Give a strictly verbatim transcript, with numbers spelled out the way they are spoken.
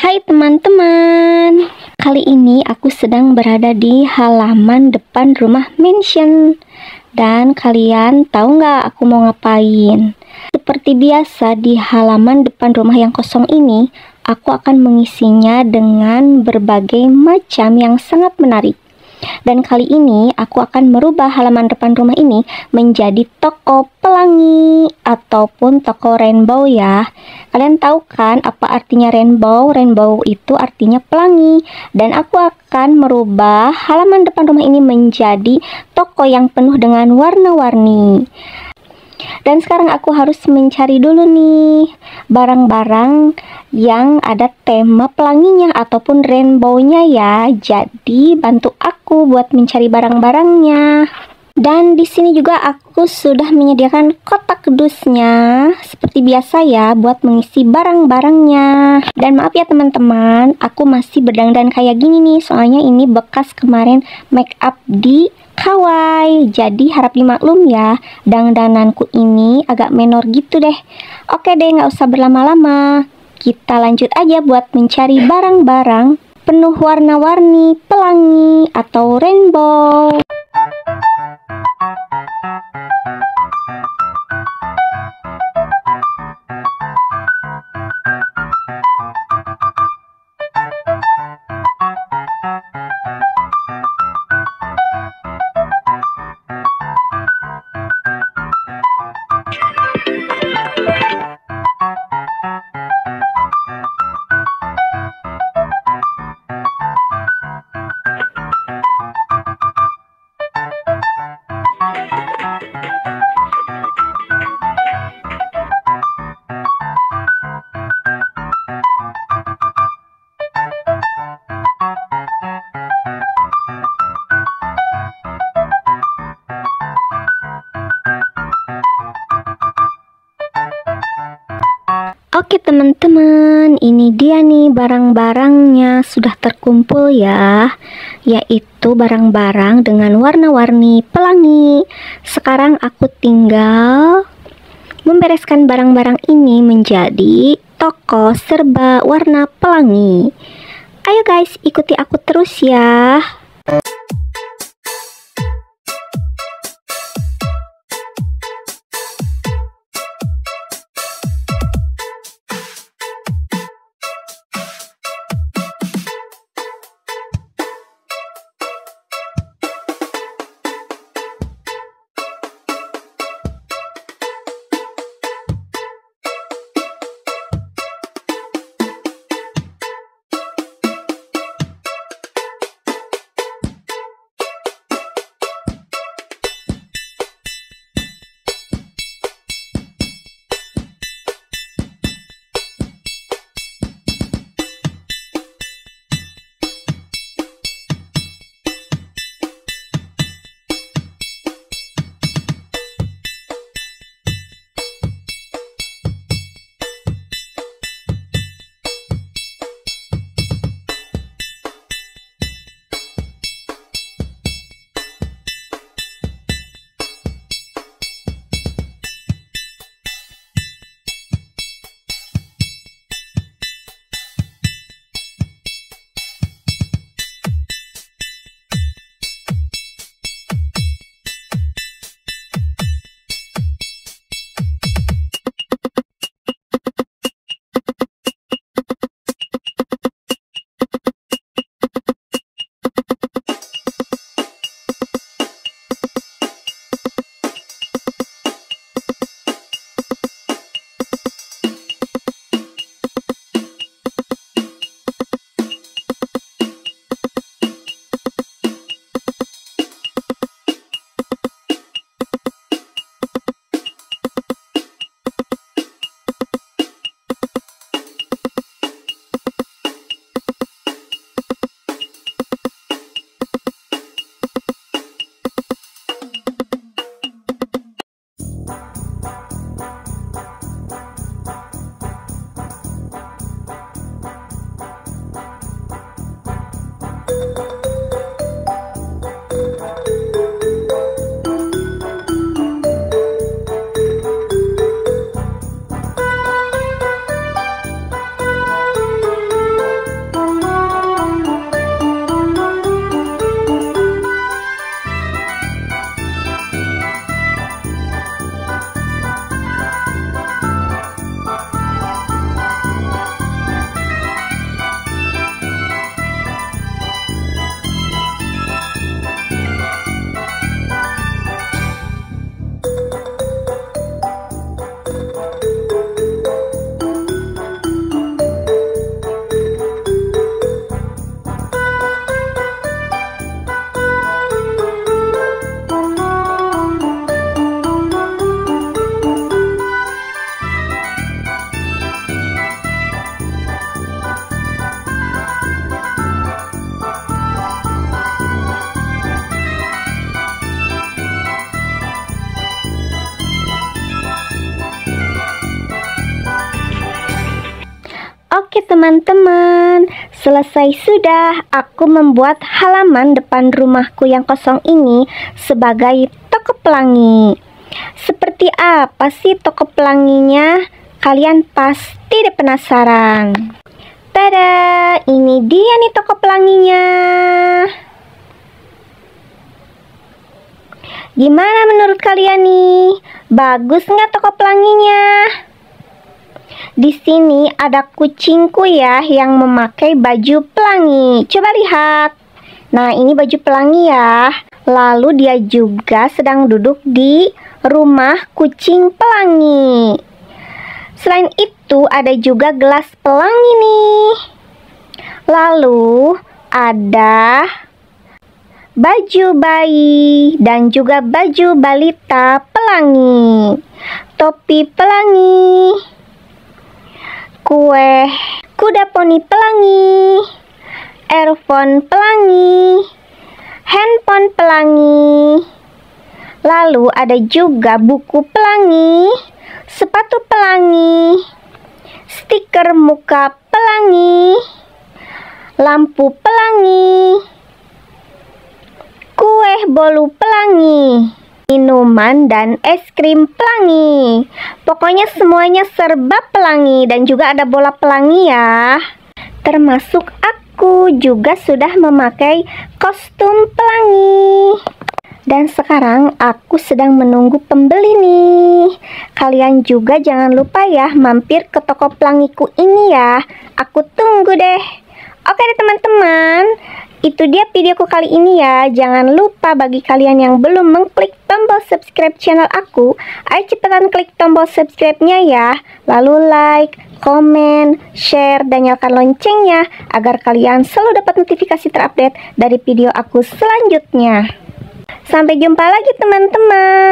Hai teman-teman, kali ini aku sedang berada di halaman depan rumah mansion. Dan kalian tahu nggak aku mau ngapain? Seperti biasa di halaman depan rumah yang kosong ini, aku akan mengisinya dengan berbagai macam yang sangat menarik. Dan kali ini aku akan merubah halaman depan rumah ini menjadi toko pelangi ataupun toko rainbow ya. Kalian tahu kan apa artinya rainbow? Rainbow itu artinya pelangi. Dan aku akan merubah halaman depan rumah ini menjadi toko yang penuh dengan warna-warni. Dan sekarang aku harus mencari dulu nih barang-barang yang ada tema pelanginya ataupun rainbow-nya ya. Jadi bantu aku buat mencari barang-barangnya. Dan di sini juga aku sudah menyediakan kotak dusnya seperti biasa ya buat mengisi barang-barangnya. Dan maaf ya teman-teman, aku masih berdandan kayak gini nih, soalnya ini bekas kemarin make up di Hawaii. Jadi harap dimaklum ya, dandananku ini agak menor gitu deh. Oke deh, nggak usah berlama-lama. Kita lanjut aja buat mencari barang-barang penuh warna-warni, pelangi, atau rainbow. Oke teman-teman, ini dia nih barang-barangnya sudah terkumpul ya, yaitu barang-barang dengan warna-warni pelangi. Sekarang aku tinggal membereskan barang-barang ini menjadi toko serba warna pelangi. Ayo guys, ikuti aku terus ya. Oke teman-teman, selesai sudah aku membuat halaman depan rumahku yang kosong ini sebagai toko pelangi. Seperti apa sih toko pelanginya? Kalian pasti deh penasaran. Tada, ini dia nih toko pelanginya. Gimana menurut kalian nih? Bagus nggak toko pelanginya? Di sini ada kucingku ya yang memakai baju pelangi. Coba lihat. Nah, ini baju pelangi ya. Lalu dia juga sedang duduk di rumah kucing pelangi. Selain itu ada juga gelas pelangi nih. Lalu ada baju bayi dan juga baju balita pelangi, topi pelangi, kue kuda poni pelangi, earphone pelangi, handphone pelangi. Lalu ada juga buku pelangi, sepatu pelangi, stiker muka pelangi, lampu pelangi, kue bolu pelangi, minuman dan es krim pelangi. Pokoknya semuanya serba pelangi dan juga ada bola pelangi ya. Termasuk aku juga sudah memakai kostum pelangi. Dan sekarang aku sedang menunggu pembeli nih. Kalian juga jangan lupa ya mampir ke toko pelangiku ini ya. Aku tunggu deh. Oke deh teman-teman, itu dia videoku kali ini ya. Jangan lupa bagi kalian yang belum mengklik tombol subscribe channel aku, ayo cepetan klik tombol subscribe-nya ya. Lalu like, komen, share, dan nyalakan loncengnya agar kalian selalu dapat notifikasi terupdate dari video aku selanjutnya. Sampai jumpa lagi teman-teman.